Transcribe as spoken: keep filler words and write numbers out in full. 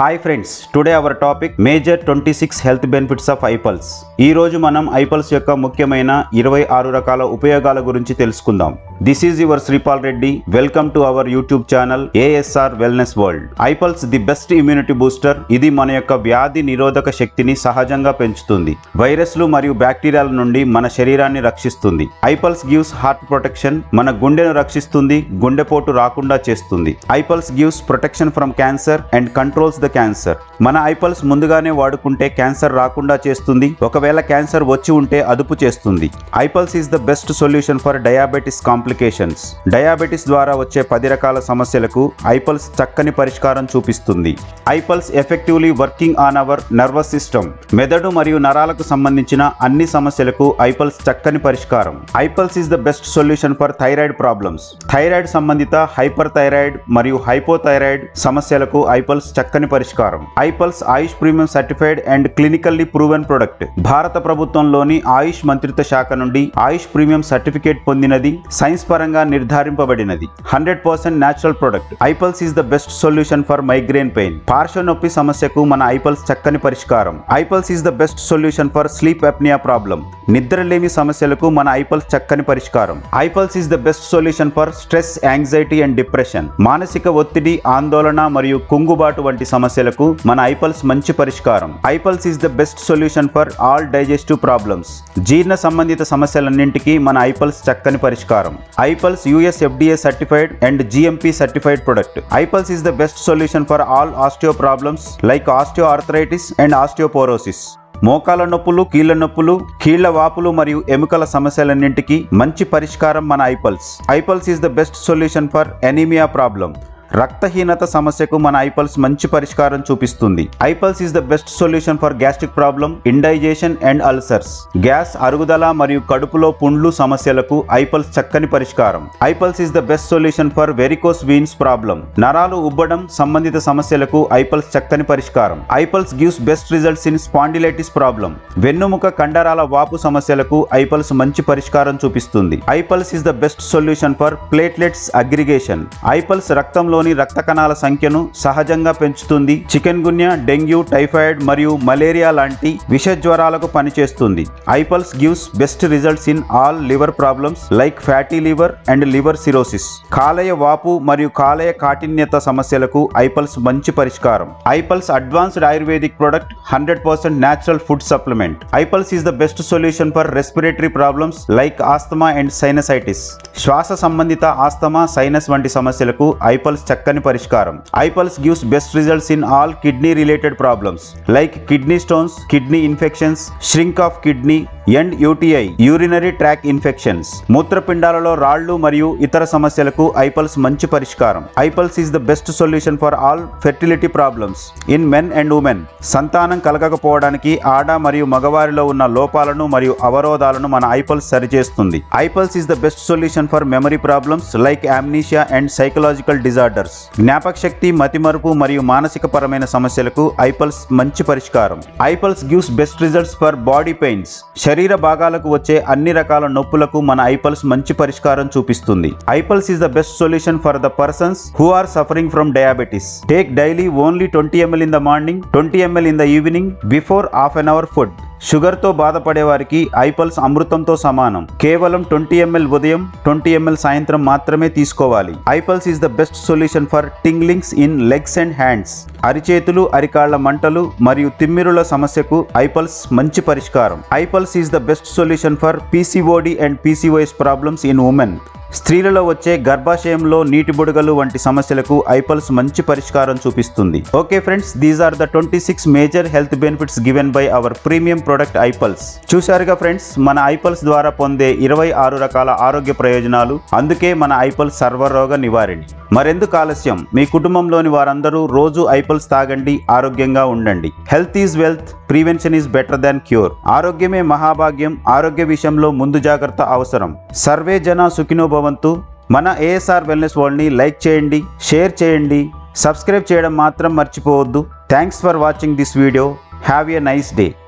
Hi friends, today our topic major twenty six health benefits of iPulse. ఈ రోజు మనం ఐపల్స్ యొక్క ముఖ్యమైన ఇరవై ఆరు రకాల ఉపయోగాల గురించి తెలుసుకుందాం. This is your Sripal Reddy. Welcome to our YouTube channel ASR wellness world. IPulse the best immunity booster. ఇది మన యొక్క వ్యాధి నిరోధక శక్తిని సహజంగా పెంచుతుంది. వైరస్లు మరియు బ్యాక్టీరియాల నుండి మన శరీరాన్ని రక్షిస్తుంది. IPulse gives heart protection. మన గుండెను రక్షిస్తుంది, గుండెపోటు రాకుండా చేస్తుంది. IPulse gives protection from cancer and controls the cancer. మన ఐపల్స్ ముందుగానే వాడుకుంటే క్యాన్సర్ రాకుండా చేస్తుంది. ఒకవేళ క్యాన్సర్ వచ్చి ఉంటే అదుపు చేస్తుంది. IPulse is the best solution for diabetes complications. Diabetes ద్వారా వచ్చే పది రకాల సమస్యలకు ఐపల్స్ చక్కని పరిష్కారం చూపిస్తుంది. IPulse effectively working on our nervous system. మెదడు మరియు నరాలకు సంబంధించిన అన్ని సమస్యలకు ఐపల్స్ చక్కని పరిష్కారం. IPulse is the best solution for thyroid problems. Thyroid సంబంధిత హైపర్ థైరాయిడ్ మరియు హైపోథైరాయిడ్ సమస్యలకు ఐపల్స్ చక్కని పరిష్కారం. IPulse AYUSH premium certified and clinically proven product. భారత ప్రభుత్వంలోని ఆయుష్ మంత్రిత్వ శాఖ నుండి ఆయుష్ ప్రీమియం సర్టిఫికేట్ పొందినది, సైన్స్ పరంగా నిర్ధారింపబడినది. Hundred percent natural product. IPulse is the best solution for migraine pain. పార్శ్వ నొప్పి సమస్యకు మన ఐపల్స్ చక్కని పరిష్కారం. IPulse is the best solution for sleep apnoea problem. నిద్రలేమి సమస్యలకు మన ఐపల్స్ చక్కని పరిష్కారం. IPulse is the best solution for stress, anxiety and depression. మానసిక ఒత్తిడి, ఆందోళన మరియు కుంగుబాటు వంటి సమస్యలకు మన ఐపల్స్ మంచి పరిష్కారం. IPulse is the best solution for all digestive problems. జీర్ణ సంబంధిత సమస్యలన్నింటికీ మన ఐపల్స్ చక్కని పరిష్కారం. IPulse US FDA certified and GMP certified product. IPulse is the best solution for all osteo problems like osteo arthritis and osteoporosis. మోకాల నొప్పులు, కీళ్ల నొప్పులు, కీళ్ల వాపులు మరియు ఎముకల సమస్యలన్నింటికీ మంచి పరిష్కారం మన iPulse. IPulse is the best solution for anaemia problem. రక్తహీనత సమస్యకు మన ఐపల్స్ మంచి పరిష్కారం చూపిస్తుంది. IPulse is the best solution for gastric problem, indigestion and ulcers. Gas, అరుగుదల మరియు కడుపులో పుండ్లు సమస్యలకు ఐపల్స్ చక్కని పరిష్కారం. IPulse is the best solution for varicose veins problem. నరాలు ఉబ్బడం సంబంధిత సమస్యలకు ఐపల్స్ చక్కని పరిష్కారం. IPulse gives best results in spondylitis problem. వెన్నుముక కండరాల వాపు సమస్యలకు ఐపల్స్ మంచి పరిష్కారం చూపిస్తుంది. IPulse is the best solution for platelets aggregation. IPulse రక్తంలో రక్త కణాల సంఖ్యను సహజంగా పెంచుతుంది. చికెన్ గున్యా, డెంగ్యూ, టైఫాయిడ్ మరియు మలేరియా లాంటి విష జ్వరాలకు పనిచేస్తుంది. IPulse gives best results in all liver problems like fatty liver and liver cirrhosis. కాలేయ వాపు మరియు కాలేయ కాఠిన్యత సమస్యలకు ఐపల్స్ మంచి పరిష్కారం. IPulse advanced ayurvedic product, hundred percent natural food supplement. IPulse is the best solution for respiratory problems like asthma and sinusitis. శ్వాస సంబంధిత ఆస్తమా, సైనస్ వంటి సమస్యలకు ఐపల్స్ చక్కని పరిష్కారం. IPulse gives best results in all kidney related problems like kidney stones, kidney infections, shrink of kidney and UTI, urinary tract infections. మూత్రపిండాలలో రాళ్లు మరియు ఇతర సమస్యలకు ఐపల్స్ మంచి పరిష్కారం. IPulse is the best solution for all fertility problems in men and women. సంతానం కలగకపోవడానికి ఆడ మరియు మగవారిలో ఉన్న లోపాలను మరియు అవరోధాలను మన ఐపల్స్ సరిచేస్తుంది. IPulse is the best solution for memory problems like amnesia and psychological disorders. జ్ఞాపక శక్తి, మతిమరుపు మరియు మానసిక పరమైన సమస్యలకు ఐపల్స్ మంచి పరిష్కారం. IPulse gives best results for body pains. శరీర భాగాలకు వచ్చే అన్ని రకాల నొప్పులకు మన ఐపల్స్ మంచి పరిష్కారం చూపిస్తుంది. IPulse is the best solution for the persons who are suffering from diabetes. Take daily only twenty ML in the morning, twenty ML in the evening before half an hour food. Sugar తో బాధపడే వారికి iPulse అమృతంతో సమానం. కేవలం twenty ML ఉదయం, twenty ML సాయంత్రం మాత్రమే తీసుకోవాలి. IPulse is the best solution for tinglings in legs and hands. అరిచేతులు, అరికాళ్ల మంటలు మరియు తిమ్మిరుల సమస్యకు ఐపల్స్ మంచి పరిష్కారం. IPulse is the best solution for PCOD and PCOS problems in women. స్త్రీలలో వచ్చే గర్భాశయంలో నీటి బుడగలు వంటి సమస్యలకు ఐపల్స్ మంచి పరిష్కారం చూపిస్తుంది. Okay friends, these are the twenty six major health benefits given by our premium product iPulse. చూశారుగా ఫ్రెండ్స్, మన ఐపల్స్ ద్వారా పొందే ఇరవై ఆరు రకాల ఆరోగ్య ప్రయోజనాలు. అందుకే మన ఐపల్స్ సర్వరోగ నివారణి. మరెందుకు ఆలస్యం? మీ కుటుంబంలోని వారందరూ రోజు ఐపల్స్ తాగండి, ఆరోగ్యంగా ఉండండి. Health is wealth, prevention is better than cure. ఆరోగ్యమే మహాభాగ్యం. ఆరోగ్య విషయంలో ముందు జాగ్రత్త అవసరం. సర్వే జన సుఖినో భవంతు. మన ఏఎస్ఆర్ వెల్నెస్ వరల్డ్ని లైక్ చేయండి, షేర్ చేయండి, సబ్స్క్రైబ్ చేయడం మాత్రం మర్చిపోవద్దు. Thanks for watching this video. Have a nice day.